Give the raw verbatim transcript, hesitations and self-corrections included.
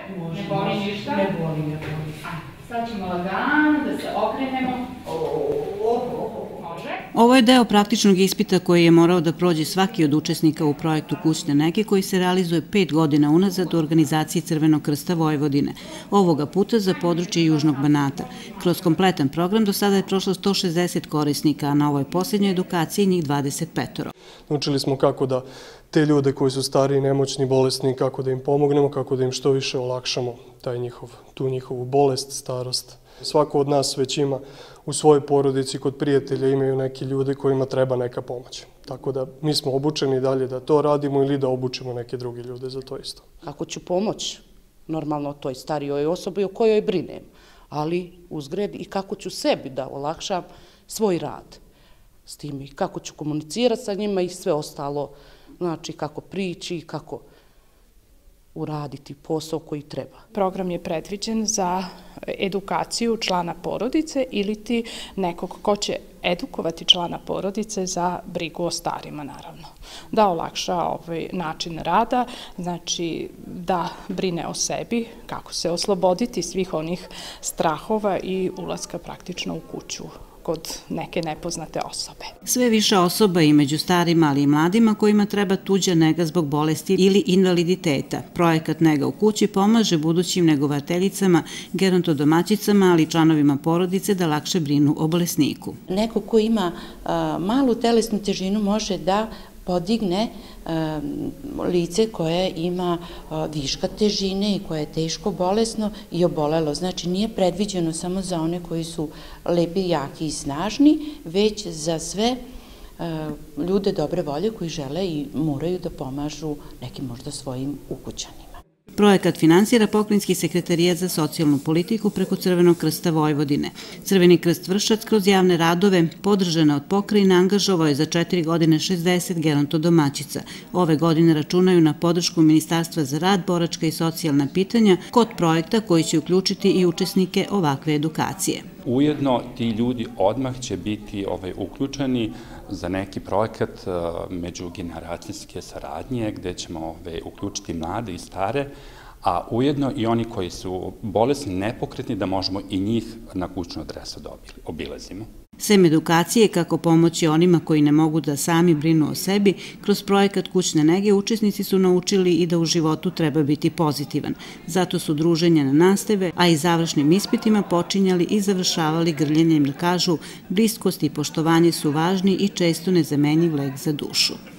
Može, ne boli ništa? Ne boli, ne boli. Sad ćemo lagano da se okrenemo. Ovo je deo praktičnog ispita koji je morao da prođe svaki od učesnika u projektu kućne nege koji se realizuje pet godina unazad u organizaciji Crvenog krsta Vojvodine, ovoga puta za područje Južnog Banata. Kroz kompletan program do sada je prošlo sto šezdeset korisnika, a na ovoj posljednjoj edukaciji njih dvadeset pet. Naučili smo kako da te ljude koji su stari, nemoćni, bolesni, kako da im pomognemo, kako da im što više olakšamo taj njihov, tu njihovu bolest, starost. Svako od nas već ima u svojoj porodici, kod prijatelja imaju neki ljude kojima treba neka pomoć. Tako da mi smo obučeni dalje da to radimo ili da obučimo neke druge ljude za to isto. Kako ću pomoć normalno toj starijoj osobi o kojoj brinem, ali uzgred i kako ću sebi da olakšam svoj rad s tim i kako ću komunicirati sa njima i sve ostalo, znači kako prići, kako uraditi posao koji treba. Program je predviđen za edukaciju člana porodice ili ti nekog ko će edukovati člana porodice za brigu o starima, naravno. Da olakša ovaj način rada, znači da brine o sebi, kako se osloboditi svih onih strahova i ulaska praktično u kuću kod neke nepoznate osobe. Sve više osoba i među starima, ali i mladima kojima treba tuđa nega zbog bolesti ili invaliditeta. Projekat Nega u kući pomaže budućim negovateljicama, gerontodomaćicama, ali i članovima porodice da lakše brinu o bolesniku. Neko ko ima malu telesnu težinu može da podigne lice koje ima viška težine i koje je teško bolesno i obolelo. Znači nije predviđeno samo za one koji su lepi, jaki i snažni, već za sve ljude dobre volje koji žele i moraju da pomažu nekim možda svojim ukućanima. Projekat finansira Pokrajinski sekretarijat za socijalnu politiku preko Crvenog krsta Vojvodine. Crveni krst Vršac kroz javne radove, podržana od pokrajine, angažovao je za četiri godine šezdeset gerontodomaćica. Ove godine računaju na podršku Ministarstva za rad, boračka i socijalna pitanja kod projekta koji će uključiti i učesnike ovakve edukacije. Ujedno ti ljudi odmah će biti uključeni za neki projekat međugeneracijske saradnje gde ćemo uključiti mlade i stare, a ujedno i oni koji su bolesni, nepokretni, da možemo i njih na kućnu adresu da obilazimo. Sem edukacije kako pomoći onima koji ne mogu da sami brinu o sebi, kroz projekat kućne nege učesnici su naučili i da u životu treba biti pozitivan. Zato su druženja na nastave, a i završnim ispitima počinjali i završavali grljenjem da kažu bliskost i poštovanje su važni i često nezamenjiv lek za dušu.